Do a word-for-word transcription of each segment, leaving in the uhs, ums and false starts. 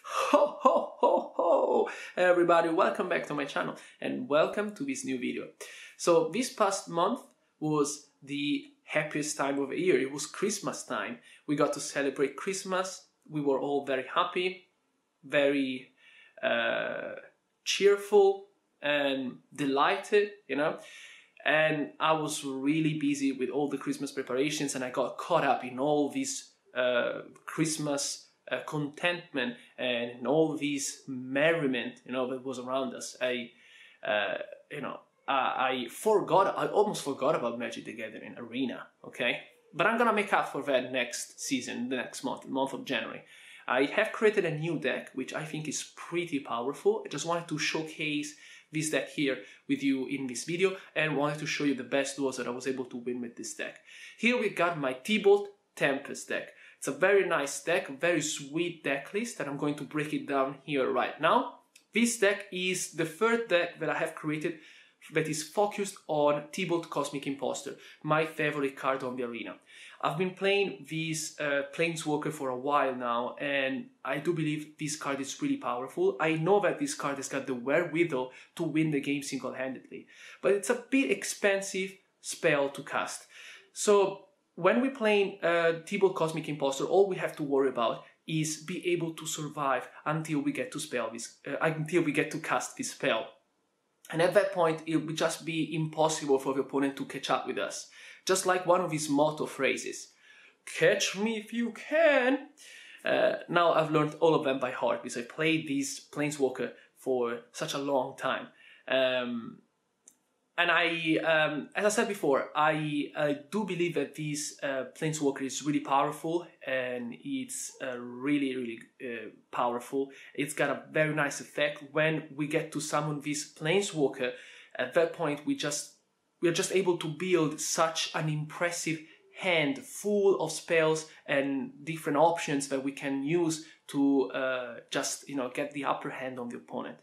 Ho ho ho ho! Everybody, welcome back to my channel and welcome to this new video. So this past month was the happiest time of the year. It was Christmas time. We got to celebrate Christmas. We were all very happy, very uh, cheerful and delighted, you know. And I was really busy with all the Christmas preparations, and I got caught up in all this uh, Christmas uh, contentment and in all this merriment, you know, that was around us. I, uh, you know, I, I forgot, I almost forgot about Magic the Gathering Arena, okay? But I'm gonna make up for that next season, the next month, the month of January. I have created a new deck, which I think is pretty powerful. I just wanted to showcase this deck here with you in this video and wanted to show you the best duels that I was able to win with this deck. Here we got my Tibalt Tempest deck. It's a very nice deck, very sweet deck list, and I'm going to break it down here right now. This deck is the third deck that I have created that is focused on Tibalt Cosmic Imposter, my favorite card on the arena. I've been playing this uh, Planeswalker for a while now, and I do believe this card is really powerful. I know that this card has got the wherewithal to win the game single-handedly, but it's a bit expensive spell to cast. So when we're playing uh, Tibalt Cosmic Imposter, all we have to worry about is be able to survive until we get to spell this, uh, until we get to cast this spell. And at that point, it would just be impossible for the opponent to catch up with us. Just like one of his motto phrases, "Catch me if you can." Uh, now I've learned all of them by heart because I played these Planeswalker for such a long time. Um, and I, um, as I said before, I, I do believe that this uh, Planeswalker is really powerful, and it's uh, really, really uh, powerful. It's got a very nice effect. When we get to summon this Planeswalker, at that point we just we are just able to build such an impressive hand full of spells and different options that we can use to uh, just, you know, get the upper hand on the opponent.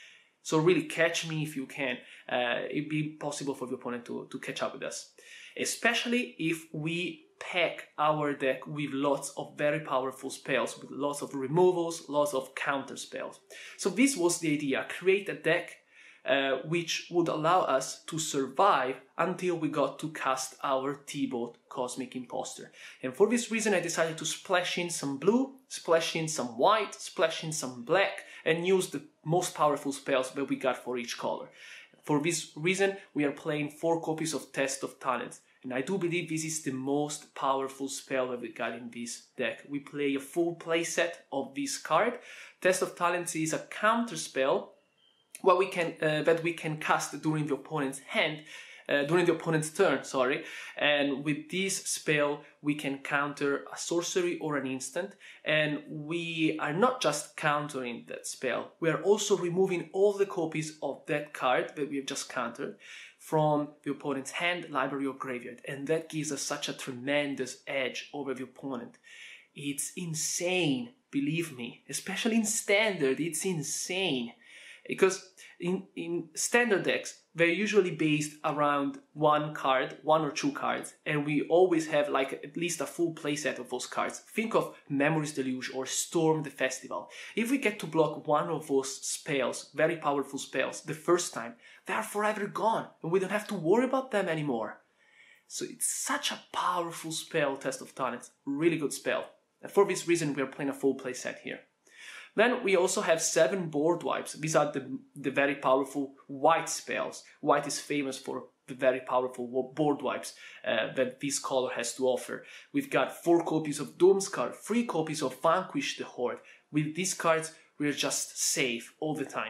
So really catch me if you can. Uh, it'd be possible for the opponent to, to catch up with us. Especially if we pack our deck with lots of very powerful spells, with lots of removals, lots of counter spells. So this was the idea, create a deck uh, which would allow us to survive until we got to cast our Tibalt Cosmic Imposter. And for this reason I decided to splash in some blue, splash in some white, splash in some black, and use the most powerful spells that we got for each color. For this reason, we are playing four copies of Test of Talents, and I do believe this is the most powerful spell that we got in this deck. We play a full playset of this card. Test of Talents is a counter spell what we can, uh, that we can cast during the opponent's hand, Uh, during the opponent's turn, sorry, and with this spell we can counter a sorcery or an instant, and we are not just countering that spell, we are also removing all the copies of that card that we have just countered from the opponent's hand, library or graveyard, and that gives us such a tremendous edge over the opponent. It's insane, believe me, especially in standard, it's insane. Because in, in standard decks, they're usually based around one card, one or two cards, and we always have like at least a full playset of those cards. Think of Memory's Deluge or Storm the Festival. If we get to block one of those spells, very powerful spells, the first time, they are forever gone, and we don't have to worry about them anymore. So it's such a powerful spell, Test of Talents, really good spell. And for this reason, we are playing a full playset here. Then we also have seven board wipes. These are the, the very powerful white spells. White is famous for the very powerful board wipes uh, that this color has to offer. We've got four copies of Doomskar, three copies of Vanquish the Horde. With these cards, we're just safe all the time.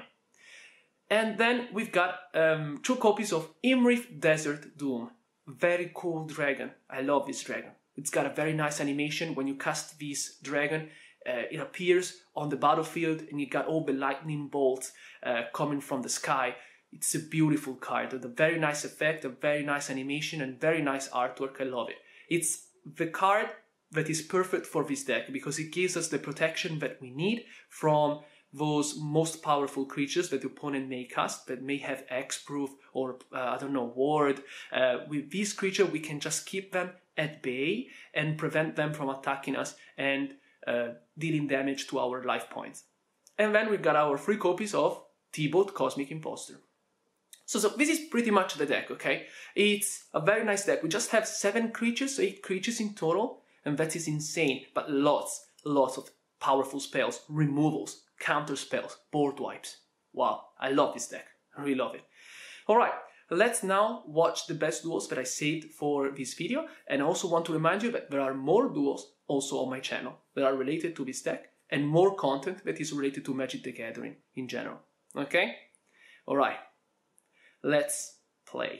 And then we've got um, two copies of Imrith Desert Doom. Very cool dragon. I love this dragon. It's got a very nice animation. When you cast this dragon, Uh, it appears on the battlefield and you got all the lightning bolts uh, coming from the sky. It's a beautiful card with a very nice effect, a very nice animation and very nice artwork. I love it. It's the card that is perfect for this deck because it gives us the protection that we need from those most powerful creatures that the opponent may cast that may have X-proof or, uh, I don't know, ward. Uh, with this creature we can just keep them at bay and prevent them from attacking us and uh, dealing damage to our life points. And then we got our free copies of Tibalt Cosmic Imposter. So, so this is pretty much the deck, okay? It's a very nice deck. We just have seven creatures, eight creatures in total, and that is insane. But lots, lots of powerful spells, removals, counter spells, board wipes. Wow, I love this deck. I really love it. Alright, let's now watch the best duels that I saved for this video. And I also want to remind you that there are more duels also on my channel that are related to this deck, and more content that is related to Magic the Gathering in general. Okay? Alright. Let's play.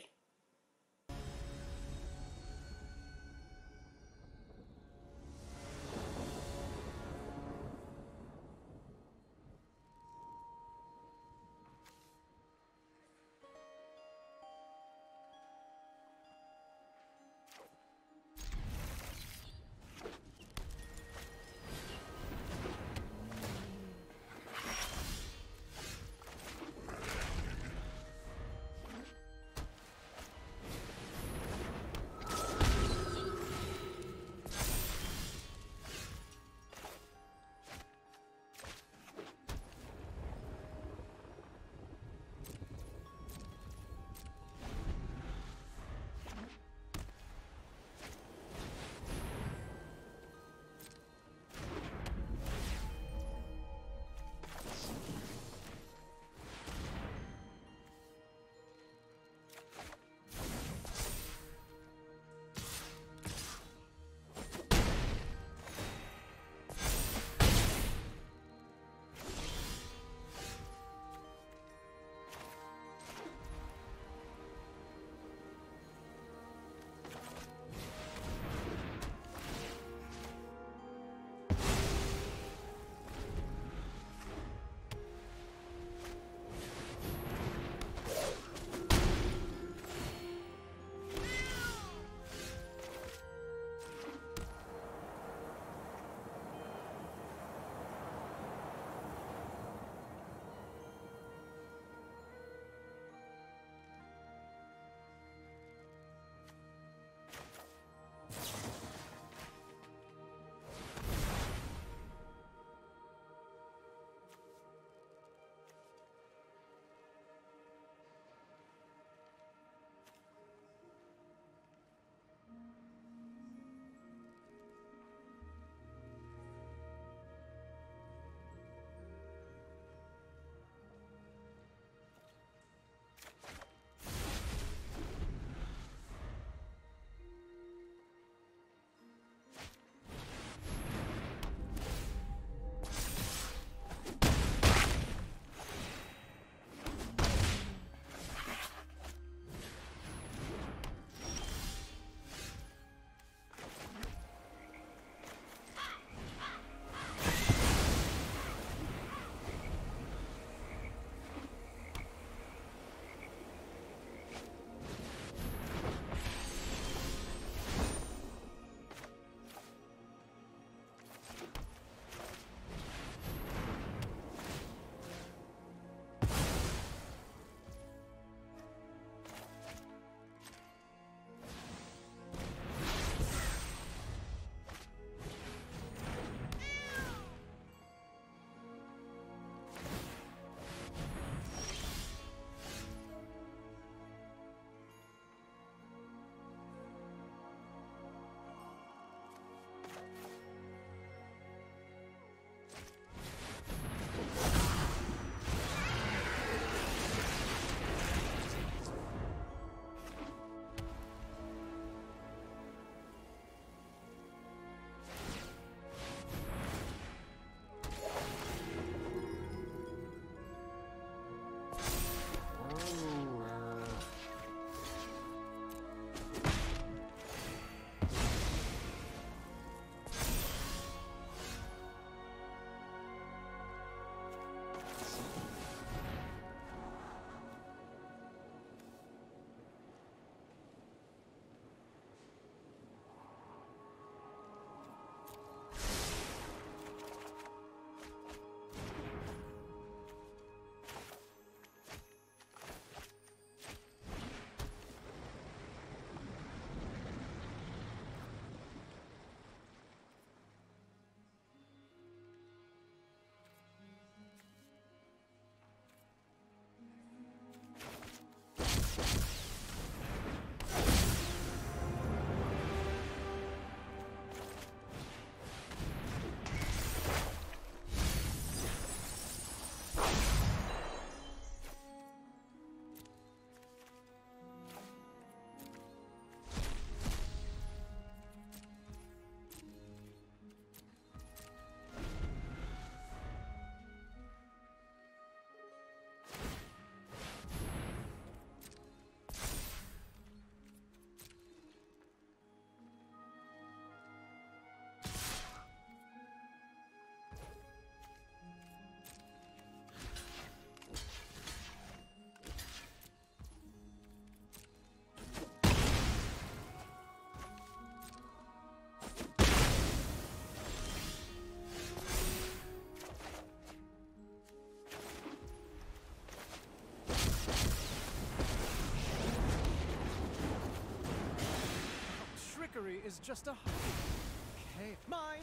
is just a hobby. Okay, mine!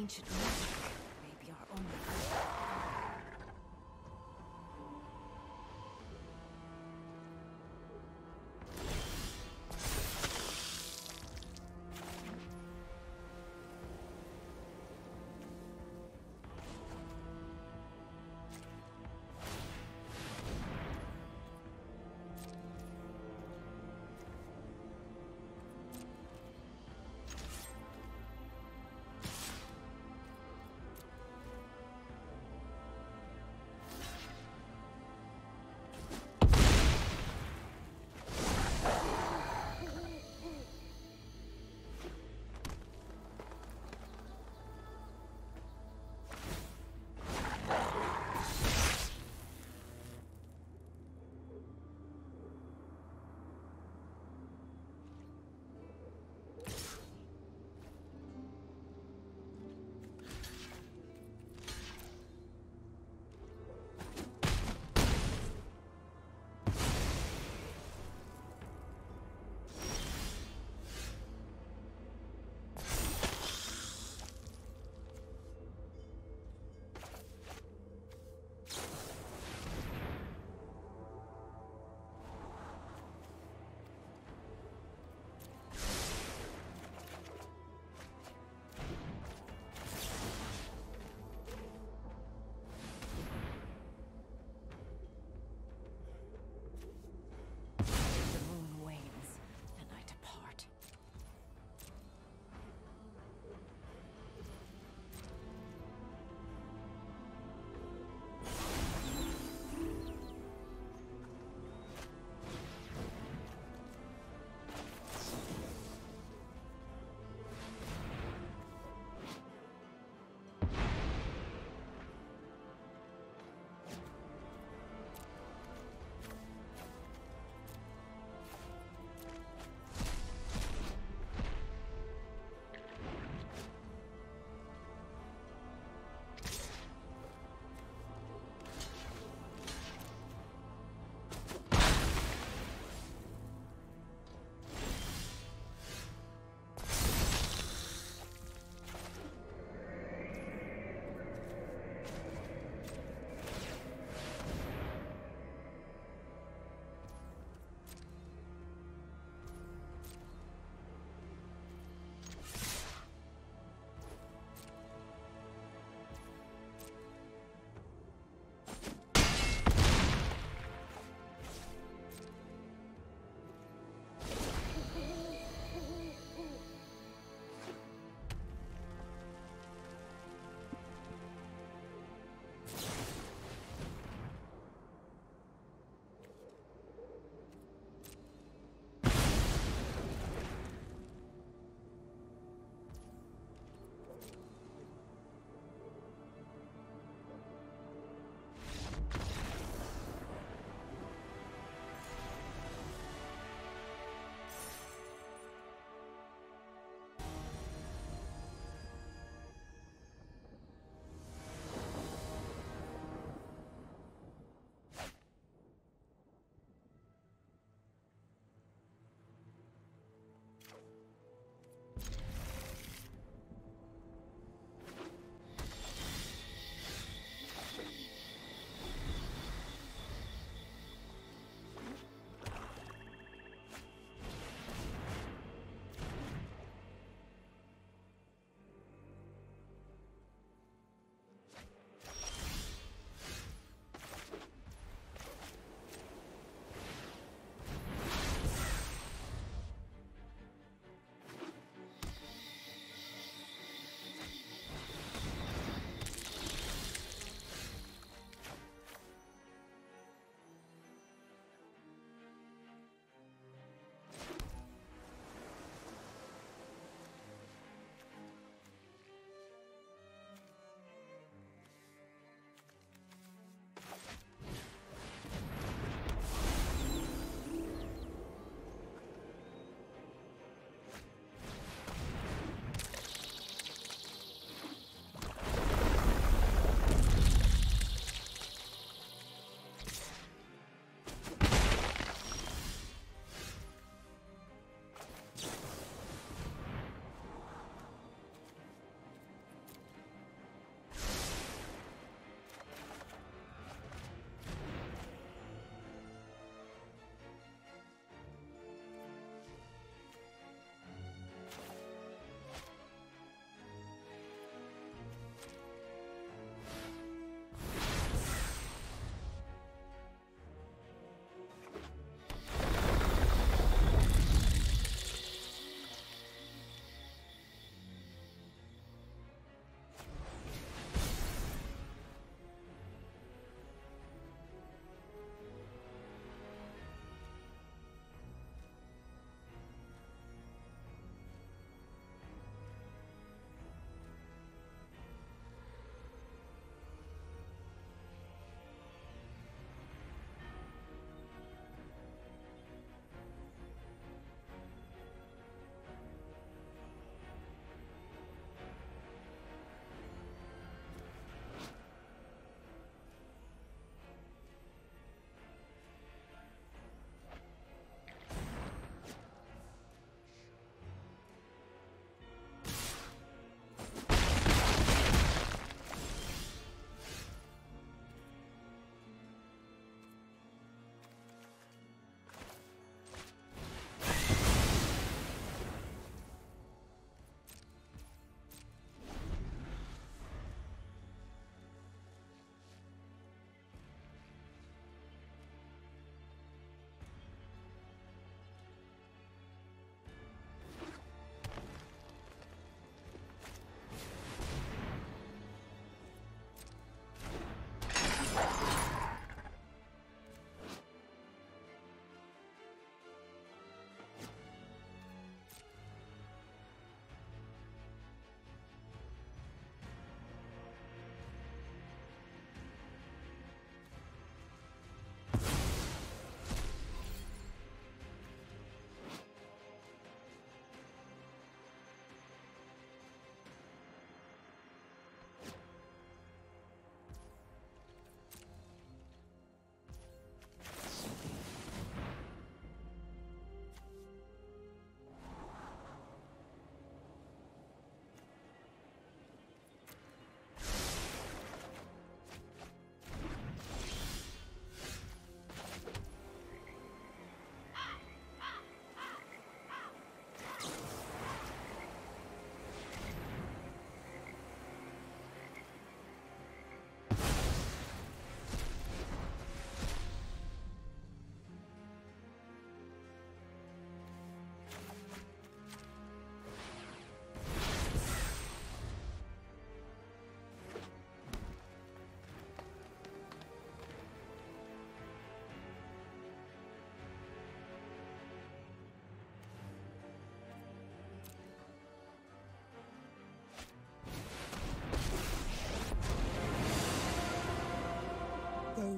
ancient magic may be our only hope.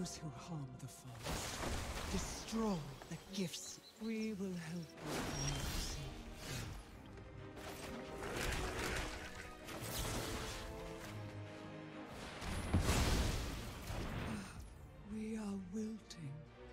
those who harm the forest, destroy the gifts. We will help you find safe. We are wilting.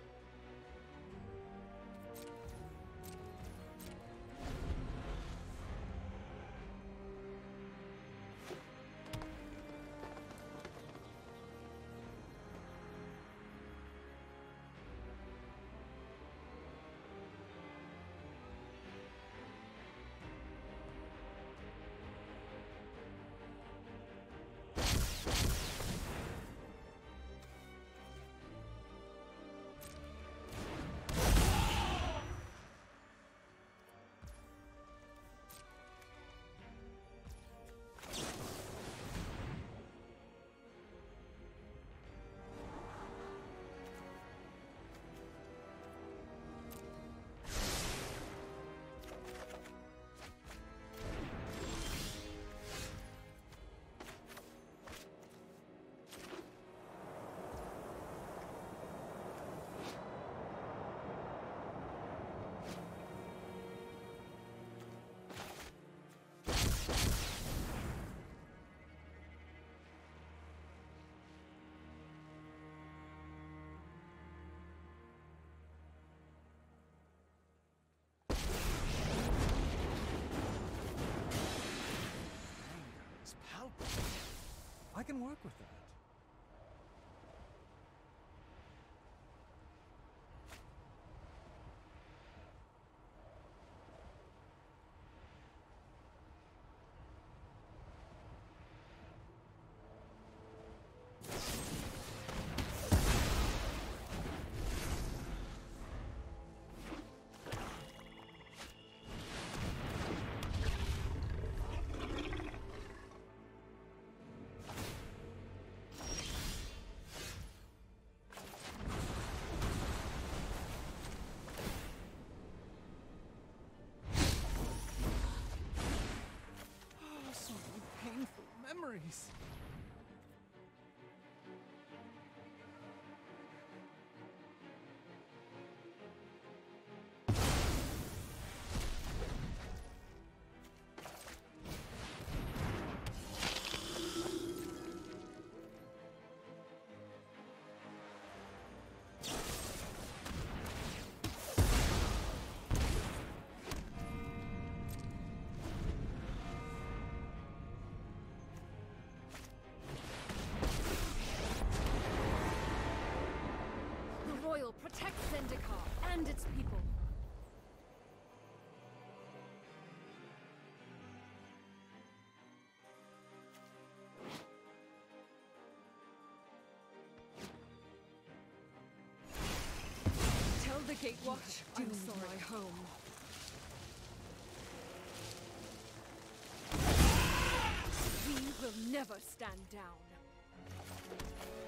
I can work with that. Painful memories. Royal protects Zendikar and its people. Tell the Gatewatch I'm sorry. My home. We will never stand down.